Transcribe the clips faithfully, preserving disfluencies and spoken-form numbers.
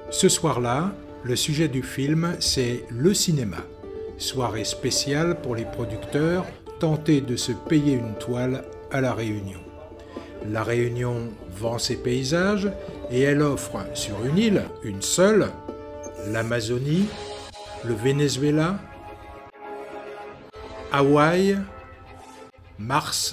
Ce soir-là, le sujet du film, c'est le cinéma. Soirée spéciale pour les producteurs tentés de se payer une toile à La Réunion. La Réunion vend ses paysages et elle offre sur une île, une seule, l'Amazonie, le Venezuela, Hawaï, Mars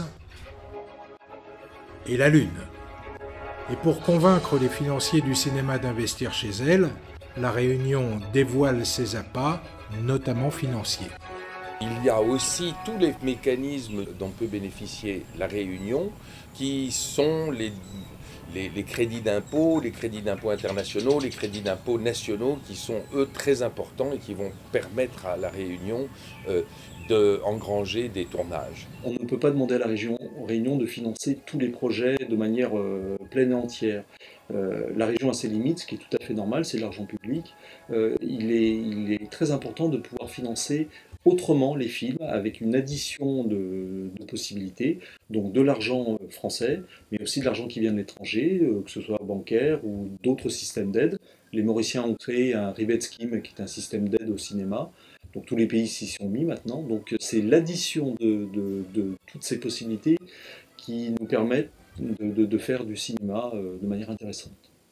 et la Lune. Et pour convaincre les financiers du cinéma d'investir chez elle, La Réunion dévoile ses appas, notamment financiers. Il y a aussi tous les mécanismes dont peut bénéficier La Réunion, qui sont les, les, les crédits d'impôt, les crédits d'impôt internationaux, les crédits d'impôt nationaux, qui sont eux très importants et qui vont permettre à La Réunion euh, d'engranger des tournages. On ne peut pas demander à La Région, Réunion de financer tous les projets de manière euh, pleine et entière. Euh, la région a ses limites, ce qui est tout à fait normal, c'est de l'argent public. Euh, il est, il est très important de pouvoir financer autrement les films, avec une addition de, de possibilités, donc de l'argent français, mais aussi de l'argent qui vient de l'étranger, euh, que ce soit bancaire ou d'autres systèmes d'aide. Les Mauriciens ont créé un rebate scheme, qui est un système d'aide au cinéma. Donc tous les pays s'y sont mis maintenant. Donc c'est l'addition de, de, de toutes ces possibilités qui nous permettent de, de, de faire du cinéma euh, de manière intéressante.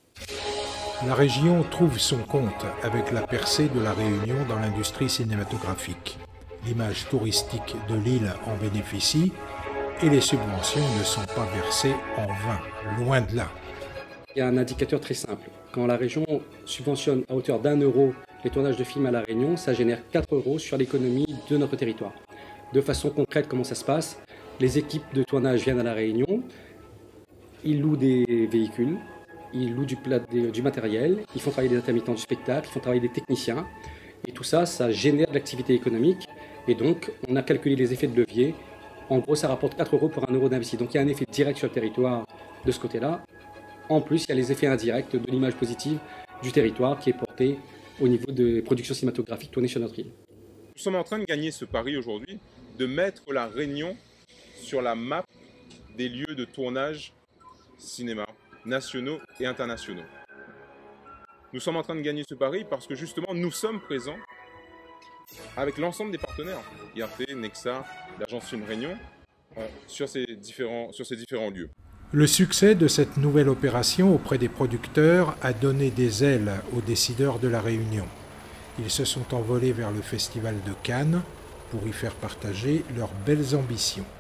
La région trouve son compte avec la percée de La Réunion dans l'industrie cinématographique. L'image touristique de l'île en bénéficie et les subventions ne sont pas versées en vain, loin de là. Il y a un indicateur très simple. Quand la région subventionne à hauteur d'un euro les tournages de films à La Réunion, ça génère quatre euros sur l'économie de notre territoire. De façon concrète, comment ça se passe? Les équipes de tournage viennent à La Réunion, ils louent des véhicules, ils louent du, plat, du matériel, ils font travailler des intermittents du spectacle, ils font travailler des techniciens. Et tout ça, ça génère de l'activité économique. Et donc, on a calculé les effets de levier. En gros, ça rapporte quatre euros pour un euro d'investi. Donc, il y a un effet direct sur le territoire de ce côté-là. En plus, il y a les effets indirects de l'image positive du territoire qui est portée au niveau des productions cinématographiques tournées sur notre île. Nous sommes en train de gagner ce pari aujourd'hui, de mettre La Réunion sur la map des lieux de tournage cinéma nationaux et internationaux. Nous sommes en train de gagner ce pari parce que justement nous sommes présents avec l'ensemble des partenaires, I R T, Nexa, l'agence Film Réunion, euh, sur, ces différents, sur ces différents lieux. Le succès de cette nouvelle opération auprès des producteurs a donné des ailes aux décideurs de La Réunion. Ils se sont envolés vers le Festival de Cannes pour y faire partager leurs belles ambitions.